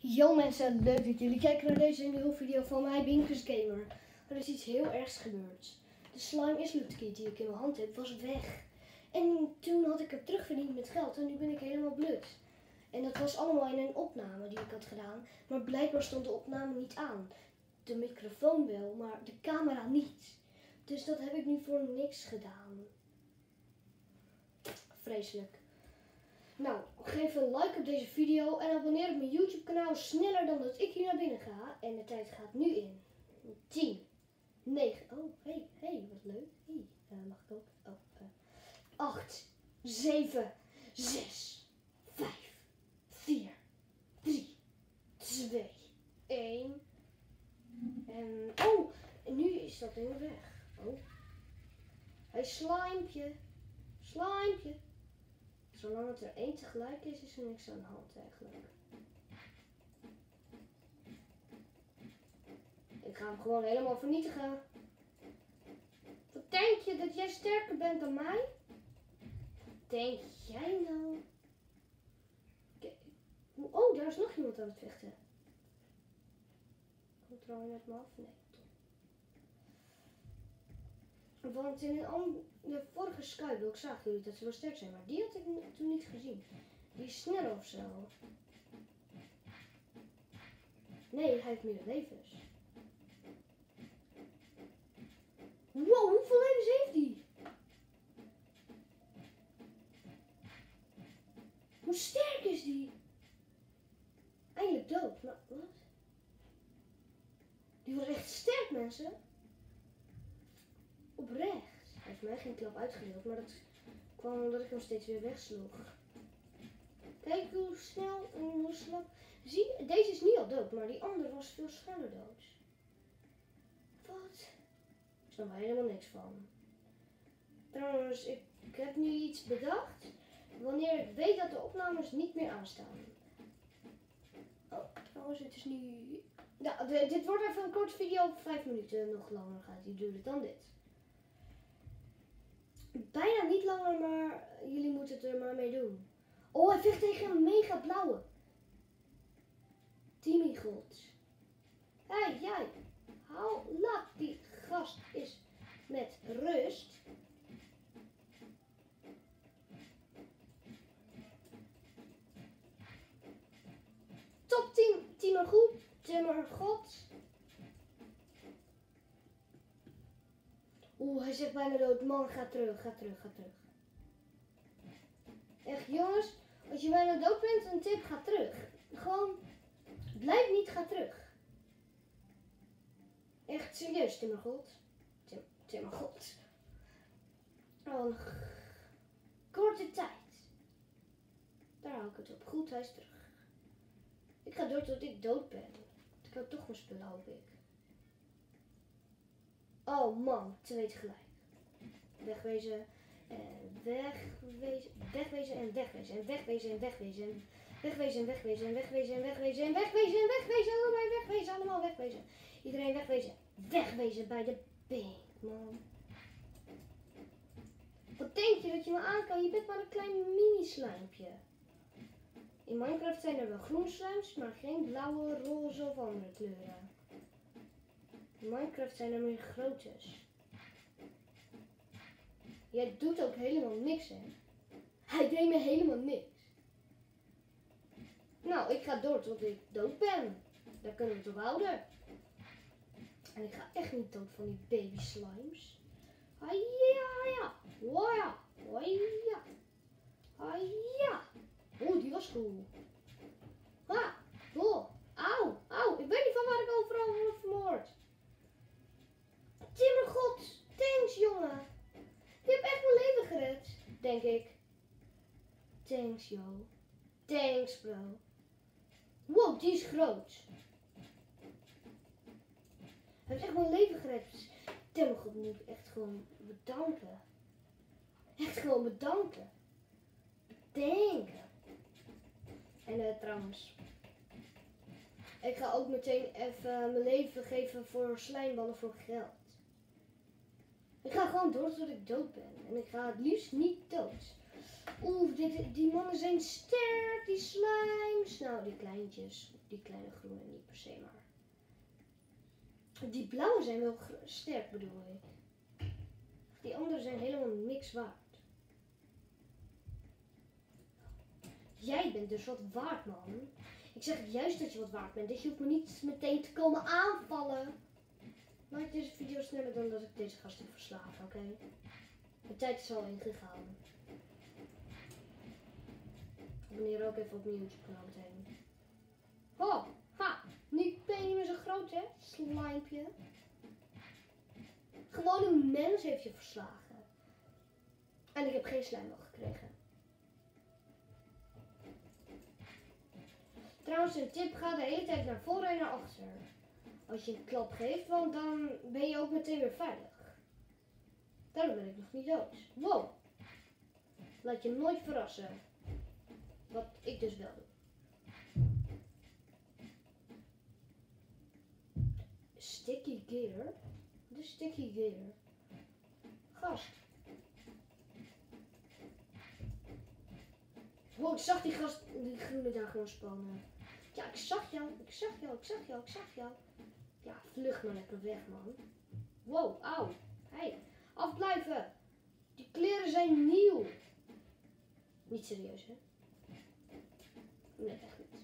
Yo mensen, leuk dat jullie kijken naar deze nieuwe video van mij, Binkus Gamer. Er is iets heel ergs gebeurd. De slime Isloot Kit die ik in mijn hand heb, was weg. En toen had ik het terugverdiend met geld en nu ben ik helemaal blut. En dat was allemaal in een opname die ik had gedaan. Maar blijkbaar stond de opname niet aan. De microfoon wel, maar de camera niet. Dus dat heb ik nu voor niks gedaan. Vreselijk. Nou, geef een like op deze video en abonneer op mijn YouTube kanaal sneller dan dat ik hier naar binnen ga. En de tijd gaat nu in. 10, 9, oh hey, wat leuk. Hey, mag ik ook? 8, 7, 6, 5, 4, 3, 2, 1. En, en nu is dat ding weg. Oh. Hey, slijmpje. Slijmpje. Zolang het er één tegelijk is, is er niks aan de hand eigenlijk. Ik ga hem gewoon helemaal vernietigen. Wat denk je, dat jij sterker bent dan mij? Denk jij nou? Oh, daar is nog iemand aan het vechten. Komt er al met me af? Nee. Want in de vorige skyblock zagen jullie dat ze wel sterk zijn, maar die had ik toen niet gezien. Die is sneller of zo. Nee, hij heeft meer levens. Wow, hoeveel levens heeft hij? Hoe sterk is die? Eindelijk dood, maar wat? Die was echt sterk, mensen. Oprecht. Hij heeft mij geen klap uitgedeeld, maar dat kwam omdat ik hem steeds weer wegsloeg. Kijk hoe snel en hoe slap. Zie, deze is niet al dood, maar die andere was veel sneller dood. Wat? Ik snap er helemaal niks van. Trouwens, ik heb nu iets bedacht. Wanneer ik weet dat de opnames niet meer aanstaan. Oh, trouwens, het is nu... Ja, dit wordt even een korte video, 5 minuten. Nog langer gaat die duren dan dit. Bijna niet langer, maar jullie moeten het er maar mee doen. Oh, hij vecht tegen een mega blauwe. Timmy-god. Hé, jij. Laat die gast eens met rust. Top team, Timmer goed, Timmer god. Oeh, hij zegt bijna dood. Man, ga terug, ga terug, ga terug. Echt jongens, als je bijna dood bent, een tip, ga terug. Gewoon, blijf niet, ga terug. Echt serieus, Timmergod. Timmergod. Al een korte tijd. Daar hou ik het op. Goed, hij is terug. Ik ga door tot ik dood ben. Ik hou toch mijn spullen, hoop ik. Oh man, 2 tegelijk. Wegwezen en wegwezen. Wegwezen en wegwezen en wegwezen en wegwezen. Wegwezen en wegwezen en wegwezen en wegwezen en wegwezen en wegwezen. Allemaal wegwezen, allemaal wegwezen. Iedereen wegwezen. Wegwezen bij de pink, man. Wat denk je dat je me aan kan? Je bent maar een klein mini-slijmpje. In Minecraft zijn er wel groen slimes, maar geen blauwe, roze of andere kleuren. In Minecraft zijn er meer grootes. Jij doet ook helemaal niks, hè? Hij deed me helemaal niks. Nou, ik ga door tot ik dood ben. Daar kunnen we het op houden. En ik ga echt niet dood van die baby slimes. Haja, ja. Haja. Oeh, die was cool. Ha, auw. Ik weet niet van waar ik overal word vermoord. Timmergod, thanks jongen. Je hebt echt mijn leven gered, denk ik. Thanks, yo. Thanks, bro. Wow, die is groot. Hij heeft echt mijn leven gered. Timmergod moet ik echt gewoon bedanken. Echt gewoon bedanken. Bedanken. En trouwens, ik ga ook meteen even mijn leven geven voor slijmballen voor geld. Ik ga gewoon door tot ik dood ben. En ik ga het liefst niet dood. Oeh, die mannen zijn sterk, die slimes. Nou, die kleintjes, die kleine groene niet per se, maar. Die blauwe zijn wel sterk, bedoel ik. Die andere zijn helemaal niks waard. Jij bent dus wat waard, man. Ik zeg juist dat je wat waard bent. Dus je hoeft me niet meteen te komen aanvallen. Maak deze video sneller dan dat ik deze gast heb verslagen, oké? De tijd is al ingegaan. Abonneer ook even op mijn YouTube kanaal meteen. Ho, ha, nu ben je niet meer zo groot, hè, slijmpje. Gewoon een mens heeft je verslagen. En ik heb geen slijm nog gekregen. Trouwens, een tip, ga de hele tijd naar voren en naar achter. Als je een klap geeft, want dan ben je ook meteen weer veilig. Daarom ben ik nog niet dood. Wow. Laat je nooit verrassen. Wat ik dus wel doe. Sticky gear? De sticky gear. Gast. Wow, ik zag die gast, die groene daar gewoon spannen. Ja, ik zag jou. Ja, vlug maar lekker weg, man. Wow, auw. Hey, afblijven. Die kleren zijn nieuw. Niet serieus, hè? Nee, echt niet.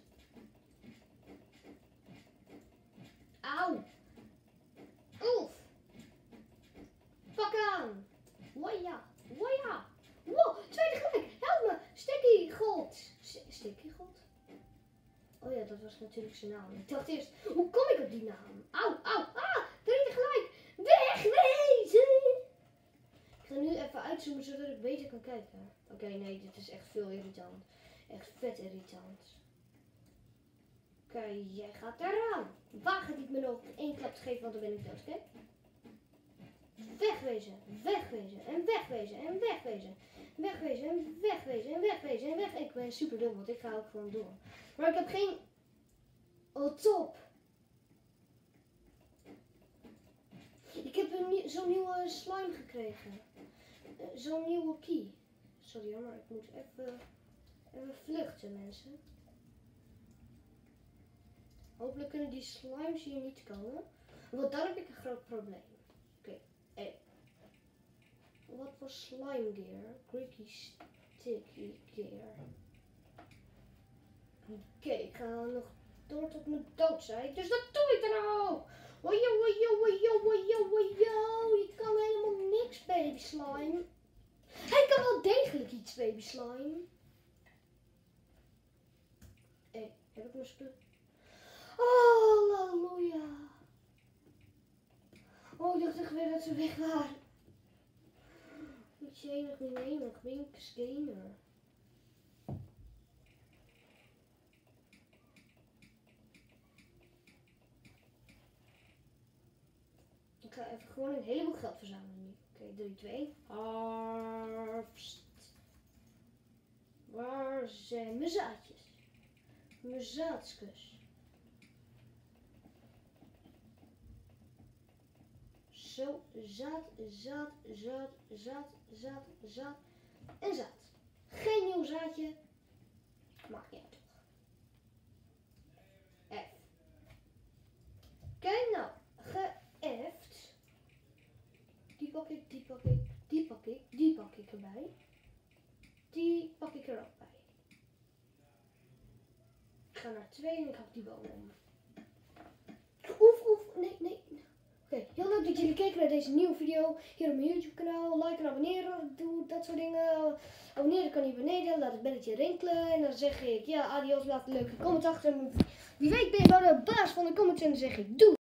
Auw. Oef. Pak aan. Woja. Wow, twee tegelijk. Help me. Sticky God. Sticky God? Oh ja, dat was natuurlijk zijn naam. Ik dacht eerst, hoe kom ik op die naam? Auw. Drie tegelijk. Wegwezen. Ik ga nu even uitzoomen zodat ik beter kan kijken. Oké, nee, dit is echt veel irritant. Echt vet irritant. Oké, jij gaat eraan. Waag het niet me nog één klap te geven, want dan ben ik dood, oké? Wegwezen. Ik ben super dom, want ik ga ook gewoon door. Maar ik heb geen... Oh, top. Ik heb zo'n nieuwe slime gekregen. Zo'n nieuwe key. Sorry hoor, maar ik moet even vluchten, mensen. Hopelijk kunnen die slimes hier niet komen. Want dan heb ik een groot probleem. Oké, hey. Wat was slime gear? Creaky sticky gear. Oké, ik ga nog door tot mijn dood zijn. Dus dat doe ik dan ook. Wojo. Je kan helemaal niks, baby slime. Hij kan wel degelijk iets, baby slime. Hé, heb ik mijn spul? Oh, halleluja. Oh, ik dacht echt weer dat ze weg waren. Moet je nog niet nemen, ik ben een gamer. Ik ga even gewoon een heleboel geld verzamelen nu. Oké, 3, 2. Harvest. Waar zijn mijn zaadjes? Mijn zaadskus. Zo, zaad en zaad. Geen nieuw zaadje. Maakt niet uit toch. F. Oké, nou, geëft. Die pak ik erbij. Die pak ik er ook bij. Ik ga naar 2 en ik hak die bomen om. Nee. Oké, heel leuk dat jullie keken naar deze nieuwe video hier op mijn YouTube kanaal. Like en abonneren, doe dat soort dingen. Abonneren kan hier beneden, laat het belletje rinkelen. En dan zeg ik, ja, adios, laat een leuke comment achter. Wie weet ben je wel de baas van de comments en dan zeg ik doei.